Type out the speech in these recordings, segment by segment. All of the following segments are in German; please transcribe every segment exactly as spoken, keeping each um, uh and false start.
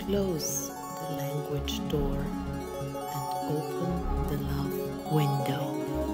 close the language door and open the love window.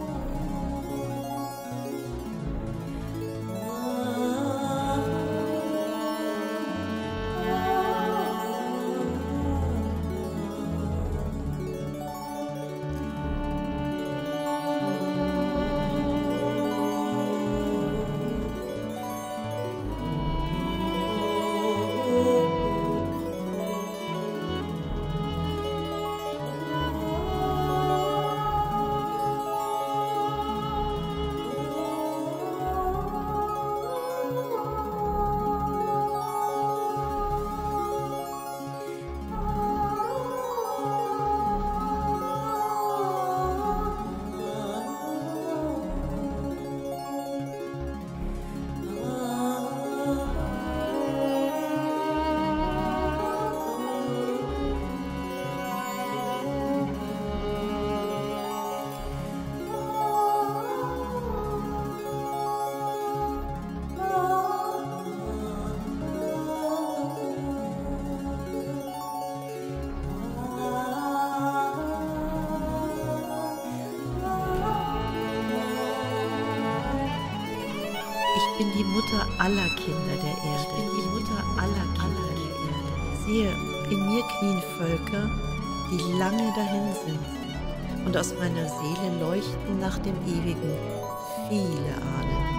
Ich bin die Mutter aller Kinder der Erde. Ich bin die Mutter aller Kinder der Erde. Siehe, in mir knien Völker, die lange dahin sind, und aus meiner Seele leuchten nach dem Ewigen viele Ahnen.